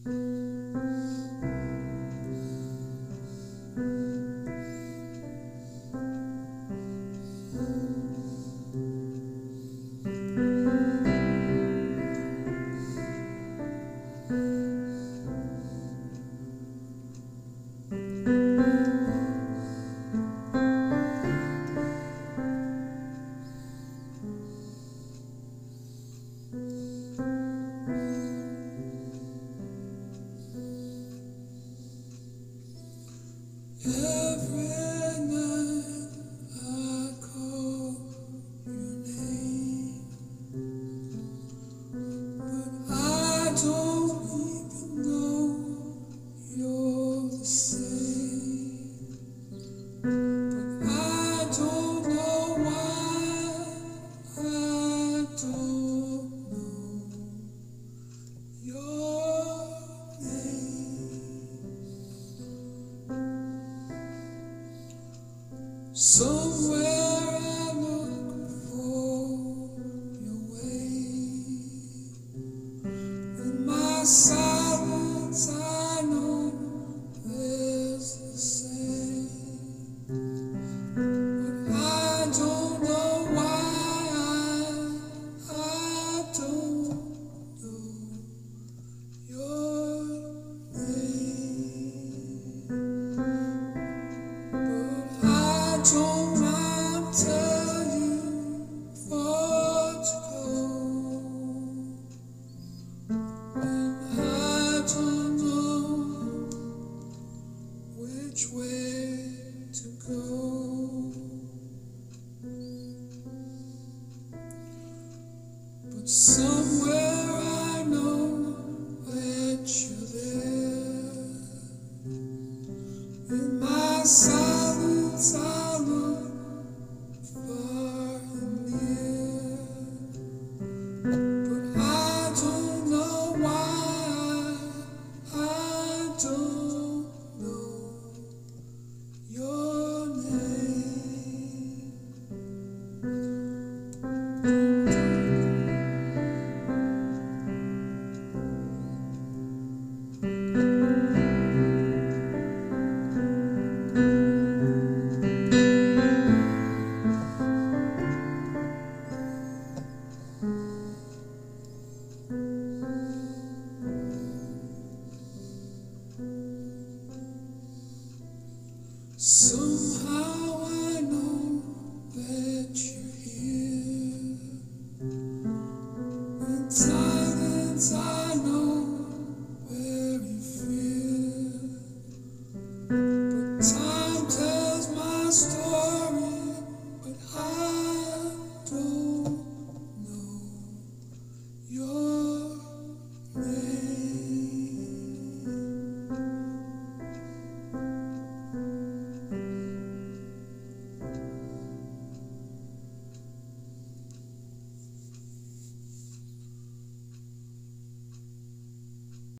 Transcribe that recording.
Every night I call your name, but I don't even know you're the same. But I don't know why I don't know your name. Somewhere I look for your way. In my silence I know there's the same. But I don't know why I don't know your name. But I don't mind telling you far to go, and I don't know which way to go. But somewhere I know that you're there. In my silence I look far and near, but I don't know why I don't know your name. So